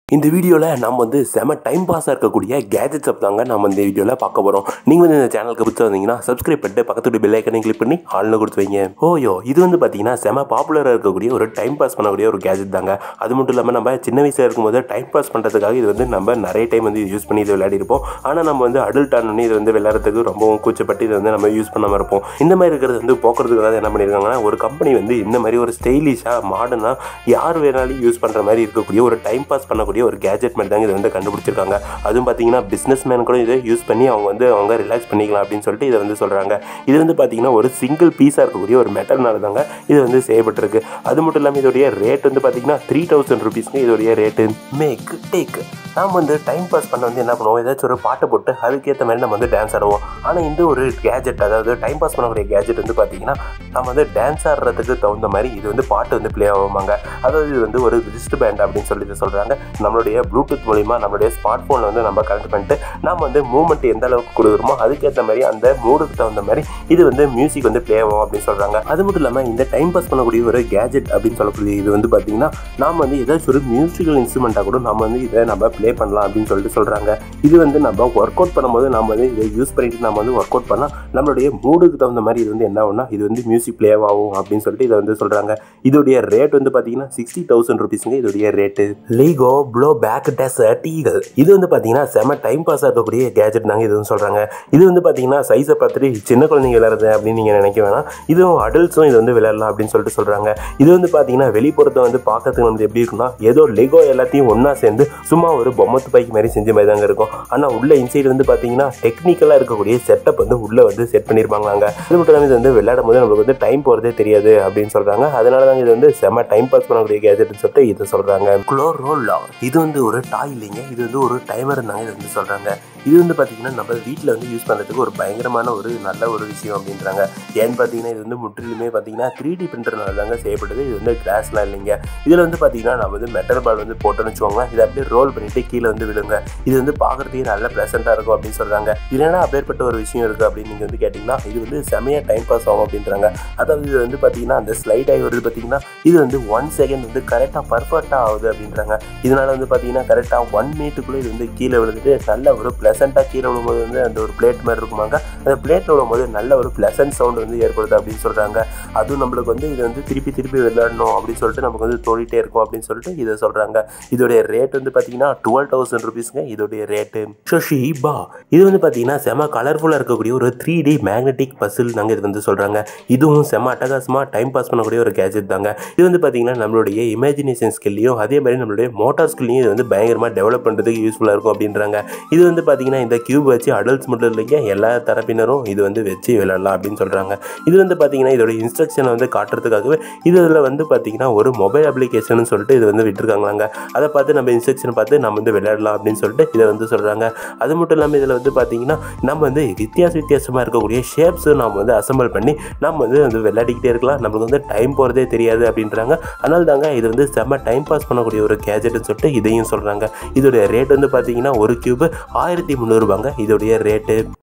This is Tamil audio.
இந்த வீடியோவில் நம்ம வந்து செம டைம் பாஸாக இருக்கக்கூடிய கேஜெட்ஸ் தாங்க நம்ம இந்த வீடியோவில் பார்க்க போகிறோம். நீங்கள் வந்து இந்த சேனலுக்கு பிடிச்சி வந்தீங்கன்னா சப்ஸ்கிரைப் பண்ணிட்டு பக்கத்துடைய பெல் ஐக்கனை கிளிக் பண்ணி ஆள்னு கொடுத்து வைங்க. ஓயோ, இது வந்து பார்த்தீங்கன்னா செம பாப்புலராக இருக்கக்கூடிய ஒரு டைம் பாஸ் பண்ணக்கூடிய ஒரு கேஜெட் தாங்க. அது மட்டும் இல்லாமல் நம்ம சின்ன வயசில் இருக்கும்போது டைம் பாஸ் பண்ணுறதுக்காக இது வந்து நம்ம நிறைய டைம் வந்து யூஸ் பண்ணி இது விளையாடிருப்போம். ஆனால் நம்ம வந்து அடல்ட் ஆனோன்னு இது வந்து விளையாடுறதுக்கு ரொம்பவும் கூச்சப்பட்டு இது வந்து நம்ம யூஸ் பண்ணாமல் இருப்போம். இந்த மாதிரி இருக்கிறது வந்து போக்குறதுக்காக என்ன பண்ணியிருக்காங்கன்னா, ஒரு கம்பெனி வந்து இந்த மாதிரி ஒரு ஸ்டைலிஷாக மாடர்னாக யார் வேணாலும் யூஸ் பண்ணுற மாதிரி இருக்கக்கூடிய ஒரு டைம் பாஸ் பண்ணக்கூடிய ஒரு கேஜெட் மாதிரி இதை வந்து கண்டுபிடிச்சிருக்காங்க. அதுவும் பார்த்தீங்கன்னா பிஸ்னஸ் மேன் கூட இதை யூஸ் பண்ணி அவங்க ரிலாக்ஸ் பண்ணிக்கலாம் அப்படின்னு சொல்லிட்டு இதை வந்து சொல்கிறாங்க. இது வந்து பார்த்தீங்கன்னா ஒரு சிங்கிள் பீஸாக இருக்கக்கூடிய ஒரு மெட்டல்னால தாங்க இது வந்து செய்யப்பட்டிருக்கு. அது மட்டும் இல்லாமல் இதோடைய ரேட் வந்து பார்த்தீங்கன்னா 3000 rupeesக்கு இதோடைய ரேட்டு. மேக் டேக் நாம் வந்து டைம் பாஸ் பண்ண வந்து என்ன பண்ணுவோம், ஏதாச்சும் ஒரு பாட்டை போட்டு அதுக்கேற்ற மாதிரி நம்ம வந்து டான்ஸ் ஆடுவோம். ஆனால் இந்த ஒரு கேஜெட், அதாவது டைம் பாஸ் பண்ணக்கூடிய கேஜெட் வந்து பார்த்தீங்கன்னா நம்ம வந்து டான்ஸ் ஆடுறதுக்கு தகுந்த மாதிரி இது வந்து பாட்டு வந்து ப்ளே ஆகுமாங்க. அதாவது இது வந்து ஒரு ரிஸ்ட் பேண்ட் அப்படின்னு சொல்லிட்டு சொல்கிறாங்க. நம்மளுடைய ப்ளூடூத் மூலிமா நம்மளுடைய ஸ்மார்ட் ஃபோனில் வந்து நம்ம கனெக்ட் பண்ணிட்டு நம்ம வந்து மூவ்மெண்ட் எந்த அளவுக்கு கொடுக்குறோமோ அதுக்கேற்ற மாதிரி அந்த மூடுக்கு தகுந்த மாதிரி இது வந்து மியூசிக் வந்து ப்ளே ஆகும் அப்படின்னு சொல்கிறாங்க. அது மட்டும் இல்லாமல் இந்த டைம் பாஸ் பண்ணக்கூடிய ஒரு கேஜெட் அப்படின்னு சொல்லக்கூடிய இது வந்து பார்த்தீங்கன்னா நாம் வந்து ஏதாச்சும் ஒரு மியூசிக்கல் இன்ஸ்ட்ருமெண்ட்டாக கூட நம்ம வந்து இதை நம்ம ப்ளே பண்ணலாம் அப்படின்னு சொல்லிட்டு சொல்கிறாங்க. இது வந்து நம்ம ஒர்க் அவுட் பண்ணும்போது நம்ம வந்து இதை யூஸ் பண்ணிட்டு நம்ம வந்து ஒர்க் அவுட் பண்ணால் நம்மளுடைய மூடுக்கு தகுந்த மாதிரி இது வந்து என்ன ஆகும்னா இது வந்து மியூசிக் ப்ளே ஆகும் அப்படின்னு சொல்லிட்டு இதை வந்து சொல்கிறாங்க. இதோடைய ரேட் வந்து பார்த்தீங்கன்னா 60,000 rupeesங்க இதோடைய rate. Lego blowback desert eagle இது வந்து பார்த்தீங்கன்னா செம டைம் பாஸ் ஆகக்கூடிய கேஜெட் தாங்க இது வந்து சொல்கிறாங்க. இது வந்து பார்த்தீங்கன்னா சைஸை பார்த்துட்டு சின்ன குழந்தைங்க விளையாடுறது அப்படின்னு நீங்கள் நினைக்க வேணாம். இதுவும் அடல்ட்ஸும் இது வந்து விளையாடலாம் அப்படின்னு சொல்லிட்டு சொல்கிறாங்க. இது வந்து பார்த்தீங்கன்னா வெளிப்புறத்தை வந்து பார்க்கறதுக்கு வந்து எப்படி இருக்குன்னா ஏதோ லெகோ எல்லாத்தையும் ஒன்றா சேர்ந்து சும்மா ஒரு பொம்மத்து பைக்கு மாதிரி செஞ்ச மாதிரி தாங்க இருக்கும். ஆனால் உள்ள இன்சைடு வந்து பார்த்தீங்கன்னா டெக்னிக்கலாக இருக்கக்கூடிய செட்டப் வந்து உள்ளே வந்து செட் பண்ணியிருப்பாங்களாங்க. அது மட்டும் இல்லாமல் இது வந்து விளையாடும் போது நம்மளுக்கு வந்து டைம் போகிறதே தெரியாது அப்படின்னு சொல்கிறாங்க. அதனால தாங்க இது வந்து செம டைம் பாஸ் பண்ணக்கூடிய கேஜெட்னு சொல்லிட்டு இது சொல்கிறாங்க. குளோரோலா இது வந்து ஒரு டாய் இல்லைங்க, இது வந்து ஒரு டைமர் தாங்க இது வந்து சொல்கிறாங்க. இது வந்து பார்த்தீங்கன்னா நம்ம வீட்டில் வந்து யூஸ் பண்ணுறதுக்கு ஒரு பயங்கரமான ஒரு நல்ல ஒரு விஷயம் அப்படின்றாங்க. ஏன்னு பார்த்தீங்கன்னா இது வந்து முற்றிலுமே பார்த்தீங்கன்னா 3D பிரிண்டர்னால தாங்க செய்யப்பட்டது. இது வந்து கிளாஸ்லாம் இல்லைங்க. இதில் வந்து பார்த்தீங்கன்னா நம்ம வந்து மெட்டல் பால் வந்து போட்டோன்னு வச்சுக்கோங்களேன், இதை அப்படியே ரோல் பண்ணிட்டு கீழே வந்து விழுங்க. இது வந்து பார்க்குறதுக்கு நல்ல ப்ளசண்ட்டாக இருக்கும் அப்படின்னு சொல்கிறாங்க. இல்லைன்னா அப்பேற்பட்ட ஒரு விஷயம் இருக்குது அப்படின்னு நீங்கள் வந்து கேட்டிங்கன்னா இது வந்து செமையாக டைம் பாஸ் ஆகும் அப்படின்றாங்க. அதாவது இது வந்து பார்த்தீங்கன்னா அந்த ஸ்லைட் ஆகி வருது பார்த்தீங்கன்னா இது வந்து 1 செகண்ட் வந்து கரெக்டாக பர்ஃபெக்டாக ஆகுது அப்படின்றாங்க. இதனால் வந்து பார்த்தீங்கன்னா கரெக்டாக 1 மினிட்டுக்குள்ளே இது வந்து கீழே விழுந்துட்டு நல்ல ஒரு ப்ளசண்ட்டாக கீழே விழும்போது வந்து அந்த ஒரு பிளேட் மாதிரி இருக்குமாங்க. அந்த பிளேட்டில் விழும்போது நல்ல ஒரு ப்ளசன்ட் சவுண்ட் வந்து ஏற்படுது அப்படின்னு சொல்கிறாங்க. அதுவும் நம்மளுக்கு வந்து இது வந்து திருப்பி விளையாடணும் அப்படின்னு சொல்லிட்டு நமக்கு வந்து தோண்டிகிட்டே இருக்கும் அப்படின்னு சொல்லிட்டு இதை சொல்கிறாங்க. இதோடைய ரேட் வந்து பார்த்தீங்கன்னா 12,000 rupeesங்க இதோடைய ரேட்டு. ஷோஷிபா இது வந்து பார்த்தீங்கன்னா செம கலர்ஃபுல்லாக இருக்கக்கூடிய ஒரு 3D மேக்னெட்டிக் பசில் தாங்க இது வந்து சொல்கிறாங்க. இதுவும் செம அட்டகாசமாக டைம் பாஸ் பண்ணக்கூடிய ஒரு கேஜெட் தாங்க. இது வந்து பார்த்தீங்கன்னா நம்மளுடைய இமேஜினேஷன் ஸ்கில்லையும் அதே மாதிரி நம்மளுடைய மோட்டார் ஸ்கில்லையும் இது வந்து பயங்கரமாக டெவலப் பண்ணுறதுக்கு யூஸ்ஃபுல்லாக இருக்கும் அப்படின்றாங்க. இது வந்து பார்த்தீங்கன்னா இந்த கியூப் வச்சு அடல்ட்ஸ் மட்டும் இல்லைங்க எல்லா தரப்பினரும் இது வந்து வச்சு விளையாடலாம் அப்படின்னு சொல்கிறாங்க. இது வந்து பார்த்தீங்கன்னா இதோட இன்ஸ்ட்ரக்ஷனை வந்து காட்டுறதுக்காகவே இதில் வந்து பார்த்தீங்கன்னா ஒரு மொபைல் அப்ளிகேஷன் சொல்லிட்டு இது வந்து விட்டுருக்காங்களாங்க. அதை பார்த்து நம்ம இன்ஸ்ட்ரக்ஷன் பார்த்து நம்ம வந்து விளையாடலாம் அப்படின்னு சொல்லிட்டு இதை வந்து சொல்கிறாங்க. அது மட்டும் இல்லாமல் இதில் வந்து பார்த்தீங்கன்னா நம்ம வந்து வித்தியாசமாக இருக்கக்கூடிய ஷேப்ஸும் நம்ம வந்து அசம்பிள் பண்ணி நம்ம வந்து விளையாடிக்கிட்டே இருக்கலாம். நம்மளுக்கு வந்து டைம் போகிறதே தெரியாது அப்படின்றாங்க. அதனால தாங்க இது வந்து செம்ம டைம் பாஸ் பண்ணக்கூடிய ஒரு கேஜெட்னு சொல்லிட்டு இதையும் சொல்கிறாங்க. இதோடைய ரேட் வந்து பார்த்தீங்கன்னா ஒரு கியூப் 1300 ரூபாங்க இதோடைய ரேட்டு.